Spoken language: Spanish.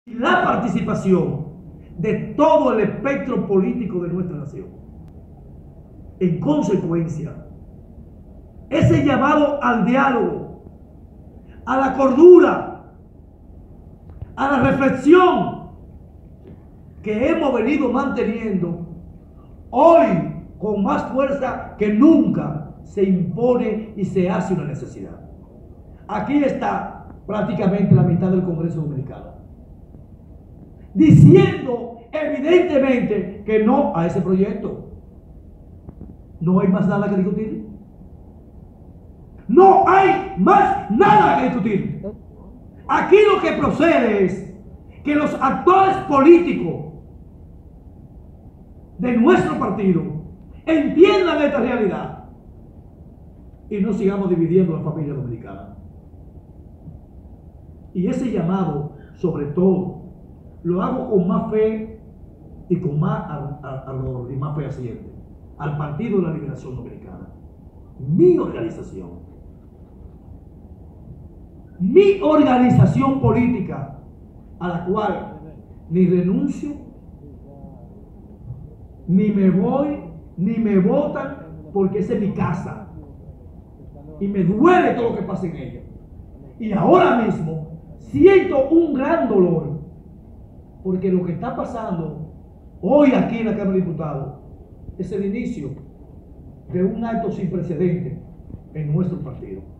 la participación de todo el espectro político de nuestra nación. En consecuencia, ese llamado al diálogo, a la cordura, a la reflexión que hemos venido manteniendo, hoy con más fuerza que nunca se impone y se hace una necesidad. Aquí está prácticamente la mitad del Congreso Dominicano diciendo evidentemente que no a ese proyecto. No hay más nada que discutir. No hay más nada que discutir. Aquí lo que procede es que los actores políticos de nuestro partido entiendan esta realidad y no sigamos dividiendo la familia dominicana. Y ese llamado, sobre todo, lo hago con más fe y con más ardor y más fehaciente al Partido de la Liberación Dominicana, mi organización política, a la cual ni renuncio, ni me voy, ni me votan, porque esa es mi casa y me duele todo lo que pasa en ella. Y ahora mismo siento un gran dolor, porque lo que está pasando hoy aquí en la Cámara de Diputados es el inicio de un acto sin precedentes en nuestro partido.